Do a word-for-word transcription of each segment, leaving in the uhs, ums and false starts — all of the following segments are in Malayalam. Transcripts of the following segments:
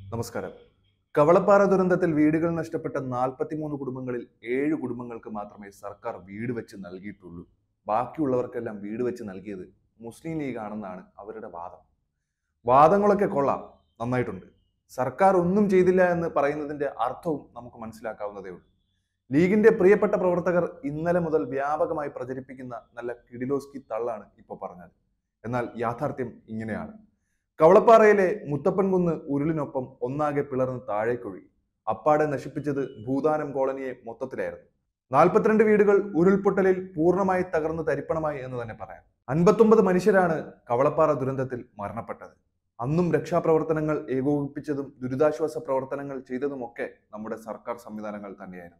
നമസ്കാരം. കവളപ്പാറ ദുരന്തത്തിൽ വീടുകൾ നഷ്ടപ്പെട്ട നാൽപ്പത്തിമൂന്ന് കുടുംബങ്ങളിൽ ഏഴ് കുടുംബങ്ങൾക്ക് മാത്രമേ സർക്കാർ വീട് വെച്ച് നൽകിയിട്ടുള്ളൂ. ബാക്കിയുള്ളവർക്കെല്ലാം വീട് വെച്ച് നൽകിയത് മുസ്ലിം ലീഗ് ആണെന്നാണ് അവരുടെ വാദം. വാദങ്ങളൊക്കെ കൊള്ളാം, നന്നായിട്ടുണ്ട്. സർക്കാർ ഒന്നും ചെയ്തില്ല എന്ന് പറയുന്നതിന്റെ അർത്ഥവും നമുക്ക് മനസ്സിലാക്കാവുന്നതേ ഉള്ളൂ. ലീഗിന്റെ പ്രിയപ്പെട്ട പ്രവർത്തകർ ഇന്നലെ മുതൽ വ്യാപകമായി പ്രചരിപ്പിക്കുന്ന നല്ല കിഡിലോസ്കി തള്ളാണ് ഇപ്പോൾ പറഞ്ഞത്. എന്നാൽ യാഥാർത്ഥ്യം ഇങ്ങനെയാണ്. കവളപ്പാറയിലെ മുത്തപ്പൻകുന്ന് ഉരുളിനൊപ്പം ഒന്നാകെ പിളർന്ന് താഴേക്കൊഴുകി. അപ്പാടെ നശിപ്പിച്ചത് ഭൂദാനം കോളനിയെ മൊത്തത്തിലായിരുന്നു. നാൽപ്പത്തിരണ്ട് വീടുകൾ ഉരുൾപൊട്ടലിൽ പൂർണ്ണമായി തകർന്ന് തരിപ്പണമായി എന്ന് തന്നെ പറയാം. അൻപത്തൊമ്പത് മനുഷ്യരാണ് കവളപ്പാറ ദുരന്തത്തിൽ മരണപ്പെട്ടത്. അന്നും രക്ഷാപ്രവർത്തനങ്ങൾ ഏകോപിപ്പിച്ചതും ദുരിതാശ്വാസ പ്രവർത്തനങ്ങൾ ചെയ്തതുമൊക്കെ നമ്മുടെ സർക്കാർ സംവിധാനങ്ങൾ തന്നെയായിരുന്നു.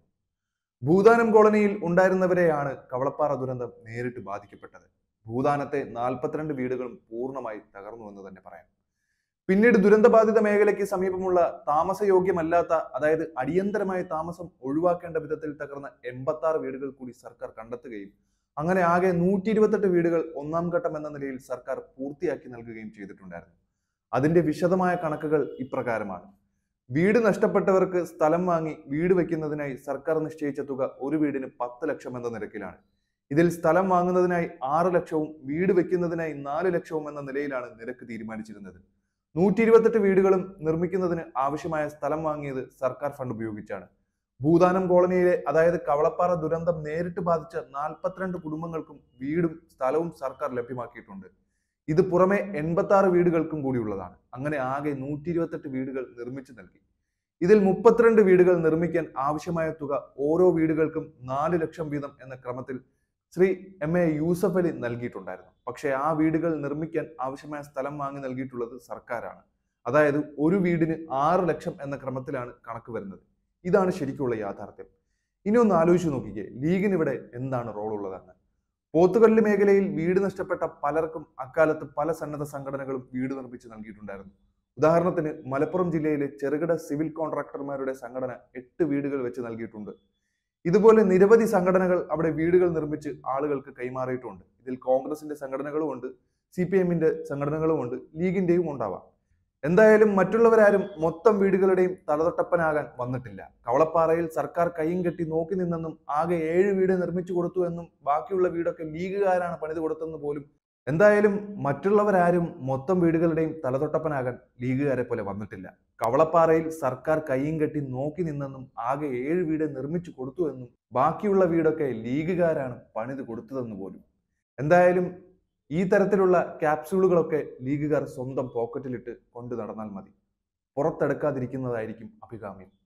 ഭൂദാനം കോളനിയിൽ ഉണ്ടായിരുന്നവരെയാണ് കവളപ്പാറ ദുരന്തം നേരിട്ട് ബാധിക്കപ്പെട്ടത്. ഭൂദാനത്തെ നാൽപ്പത്തിരണ്ട് വീടുകളും പൂർണ്ണമായി തകർന്നു എന്ന് തന്നെ പറയാം. പിന്നീട് ദുരന്തബാധിത മേഖലയ്ക്ക് സമീപമുള്ള താമസയോഗ്യമല്ലാത്ത, അതായത് അടിയന്തരമായ താമസം ഒഴിവാക്കേണ്ട വിധത്തിൽ തകർന്ന എൺപത്തി ആറ് വീടുകൾ കൂടി സർക്കാർ കണ്ടെത്തുകയും അങ്ങനെ ആകെ നൂറ്റി ഇരുപത്തെട്ട് വീടുകൾ ഒന്നാം ഘട്ടം എന്ന നിലയിൽ സർക്കാർ പൂർത്തിയാക്കി നൽകുകയും ചെയ്തിട്ടുണ്ടായിരുന്നു. അതിന്റെ വിശദമായ കണക്കുകൾ ഇപ്രകാരമാണ്. വീട് നഷ്ടപ്പെട്ടവർക്ക് സ്ഥലം വാങ്ങി വീട് വെക്കുന്നതിനായി സർക്കാർ നിശ്ചയിച്ച തുക ഒരു വീടിന് പത്ത് ലക്ഷം എന്ന നിരക്കിലാണ്. ഇതിൽ സ്ഥലം വാങ്ങുന്നതിനായി ആറ് ലക്ഷവും വീട് വെക്കുന്നതിനായി നാല് ലക്ഷവും എന്ന നിലയിലാണ് നിരക്ക് തീരുമാനിച്ചിരുന്നത്. നൂറ്റി ഇരുപത്തെട്ട് വീടുകളും നിർമ്മിക്കുന്നതിന് ആവശ്യമായ സ്ഥലം വാങ്ങിയത് സർക്കാർ ഫണ്ട് ഉപയോഗിച്ചാണ്. ഭൂദാനം കോളനിയിലെ, അതായത് കവളപ്പാറ ദുരന്തം നേരിട്ട് ബാധിച്ച നാൽപ്പത്തിരണ്ട് കുടുംബങ്ങൾക്കും വീടും സ്ഥലവും സർക്കാർ ലഭ്യമാക്കിയിട്ടുണ്ട്. ഇത് പുറമെ എൺപത്തി ആറ് വീടുകൾക്കും കൂടിയുള്ളതാണ്. അങ്ങനെ ആകെ നൂറ്റി ഇരുപത്തെട്ട് വീടുകൾ നിർമ്മിച്ചു നൽകി. ഇതിൽ മുപ്പത്തിരണ്ട് വീടുകൾ നിർമ്മിക്കാൻ ആവശ്യമായ തുക ഓരോ വീടുകൾക്കും നാല് ലക്ഷം വീതം എന്ന ക്രമത്തിൽ ശ്രീ എം എ യൂസഫ് അലി നൽകിയിട്ടുണ്ടായിരുന്നു. പക്ഷേ ആ വീടുകൾ നിർമ്മിക്കാൻ ആവശ്യമായ സ്ഥലം വാങ്ങി നൽകിയിട്ടുള്ളത് സർക്കാരാണ്. അതായത് ഒരു വീടിന് ആറ് ലക്ഷം എന്ന ക്രമത്തിലാണ് കണക്ക് വരുന്നത്. ഇതാണ് ശരിക്കുള്ള യാഥാർത്ഥ്യം. ഇനി ഒന്ന് ആലോചിച്ച് നോക്കിക്കേ, ലീഗിന് ഇവിടെ എന്താണ് റോൾ ഉള്ളതെന്ന്. പോത്തുകല്ല് മേഖലയിൽ വീട് നഷ്ടപ്പെട്ട പലർക്കും അക്കാലത്ത് പല സന്നദ്ധ സംഘടനകളും വീട് നിർമ്മിച്ച് നൽകിയിട്ടുണ്ടായിരുന്നു. ഉദാഹരണത്തിന് മലപ്പുറം ജില്ലയിലെ ചെറുകിട സിവിൽ കോൺട്രാക്ടർമാരുടെ സംഘടന എട്ട് വീടുകൾ വെച്ച് നൽകിയിട്ടുണ്ട്. ഇതുപോലെ നിരവധി സംഘടനകൾ അവിടെ വീടുകൾ നിർമ്മിച്ച് ആളുകൾക്ക് കൈമാറിയിട്ടുണ്ട്. ഇതിൽ കോൺഗ്രസിന്റെ സംഘടനകളും ഉണ്ട്, സി പി എമ്മിന്റെ സംഘടനകളും ഉണ്ട്, ലീഗിന്റെയും ഉണ്ടാവാം. എന്തായാലും മറ്റുള്ളവരാരും മൊത്തം വീടുകളുടെയും തലതൊട്ടപ്പനാകാൻ വന്നിട്ടില്ല. കവളപ്പാറയിൽ സർക്കാർ കൈയും കെട്ടി നോക്കി നിന്നെന്നും ആകെ ഏഴ് വീട് നിർമ്മിച്ചു കൊടുത്തു എന്നും ബാക്കിയുള്ള വീടൊക്കെ ലീഗുകാരാണ് പണിത് കൊടുത്തെന്ന് പോലും. എന്തായാലും മറ്റുള്ളവരാരും മൊത്തം വീടുകളുടെയും തലതൊട്ടപ്പനാകാൻ ലീഗുകാരെ പോലെ വന്നിട്ടില്ല. കവളപ്പാറയിൽ സർക്കാർ കൈയും കെട്ടി നോക്കി നിന്നെന്നും ആകെ ഏഴ് വീട് നിർമ്മിച്ചു കൊടുത്തു എന്നും ബാക്കിയുള്ള വീടൊക്കെ ലീഗുകാരാണ് പണിത് കൊടുത്തതെന്ന് പോലും. എന്തായാലും ഈ തരത്തിലുള്ള ക്യാപ്സ്യൂളുകളൊക്കെ ലീഗുകാർ സ്വന്തം പോക്കറ്റിലിട്ട് കൊണ്ടു നടന്നാൽ മതി. പുറത്തെടുക്കാതിരിക്കുന്നതായിരിക്കും അഭികാമ്യം.